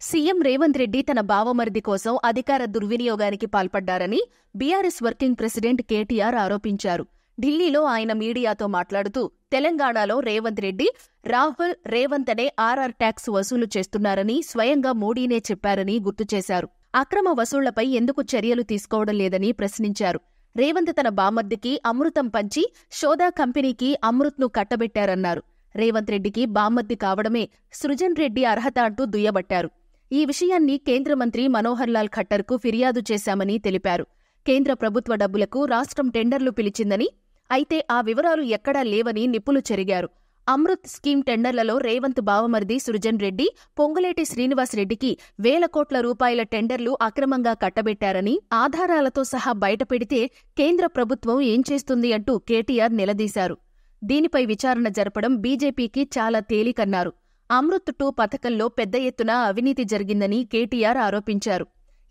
CM Revanth Reddy తన బావమరిది కోసం అధికార దుర్వినియోగానికి పాల్పడ్డారని బీఆర్ఎస్ వర్కింగ్ ప్రెసిడెంట్ కేటీఆర్ ఆరోపించారు. ఢిల్లీలో ఆయన మీడియాతో మాట్లాడుతూ తెలంగాణలో రేవంత్ రెడ్డి రాహుల్, రేవంత్ అనే ఆర్ఆర్ ట్యాక్స్ వసూలు చేస్తున్నారని స్వయంగా మోడీనే చెప్పారని గుర్తుచేశారు. అక్రమ వసూళ్లపై ఎందుకు చర్యలు తీసుకోవడం లేదని ప్రశ్నించారు. రేవంత్ తన బామర్దికి అమృతం పంచి షోదా కంపెనీకి అమృత్ను కట్టబెట్టారన్నారు. రేవంత్ రెడ్డికి బామర్ది కావడమే సృజన్ రెడ్డి అర్హత అంటూ దుయ్యబట్టారు. ఈ విషయాన్ని కేంద్ర మంత్రి మనోహర్ లాల్ ఖట్టర్కు ఫిర్యాదు చేశామని తెలిపారు. కేంద్ర ప్రభుత్వ డబ్బులకు రాష్ట్రం టెండర్లు పిలిచిందని, అయితే ఆ వివరాలు ఎక్కడా లేవని నిప్పులు చెరిగారు. అమృత్ స్కీమ్ టెండర్లలో రేవంత్ బావమరిది సృజన్ రెడ్డి, పొంగులేటి శ్రీనివాసరెడ్డికి వేల కోట్ల రూపాయల టెండర్లు అక్రమంగా కట్టబెట్టారని ఆధారాలతో సహా బయటపెడితే కేంద్ర ప్రభుత్వం ఏం చేస్తుంది అంటూ కేటీఆర్ నిలదీశారు. దీనిపై విచారణ జరపడం బీజేపీకి చాలా తేలికన్నారు. అమృత్ 2 పథకంలో పెద్ద ఎత్తున అవినీతి జరిగిందని కేటీఆర్ ఆరోపించారు.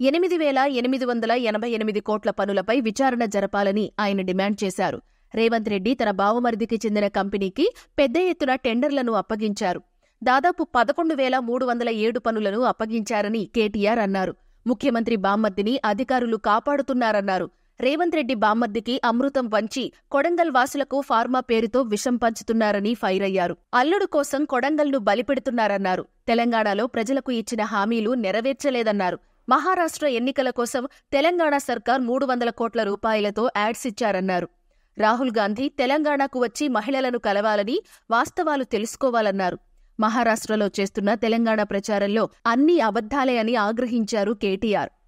8,888 కోట్ల పనులపై విచారణ జరపాలని ఆయన డిమాండ్ చేశారు. రేవంత్ రెడ్డి తన బావమరిదికి చెందిన కంపెనీకి పెద్ద ఎత్తున టెండర్లను అప్పగించారు. దాదాపు 11,307 పనులను అప్పగించారని కేటీఆర్ అన్నారు. ముఖ్యమంత్రి బామ్మర్దిని అధికారులు కాపాడుతున్నారన్నారు. రేవంత్ రెడ్డి బామ్మర్దికి అమృతం పంచి కొడంగల్ వాసులకు ఫార్మా పేరుతో విషం పంచుతున్నారని ఫైర్ అయ్యారు. అల్లుడు కోసం కొడంగల్ను బలిపెడుతున్నారన్నారు. తెలంగాణలో ప్రజలకు ఇచ్చిన హామీలు నెరవేర్చలేదన్నారు. మహారాష్ట్ర ఎన్నికల కోసం తెలంగాణ సర్కార్ 300 కోట్ల రూపాయలతో యాడ్స్ ఇచ్చారన్నారు. రాహుల్ గాంధీ తెలంగాణకు వచ్చి మహిళలను కలవాలని, వాస్తవాలు తెలుసుకోవాలన్నారు. మహారాష్ట్రలో చేస్తున్న తెలంగాణ ప్రచారంలో అన్నీ అబద్ధాలే అని ఆగ్రహించారు కేటీఆర్.